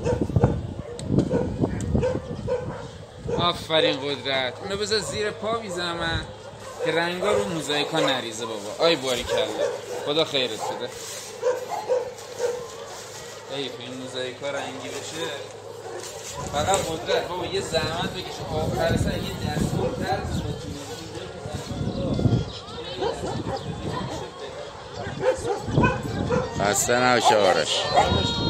آفرین قدرت. اونو بذار زیر پا بیزنم من که رنگا رو موزاییکا نریزه بابا. آی باریکلا، خدا خیرت بده. ای این موزاییکا رنگی بشه. فقط قدرت بابا یه زحمت بکش آخر سر یه دستورتر خسته نباشه آرش.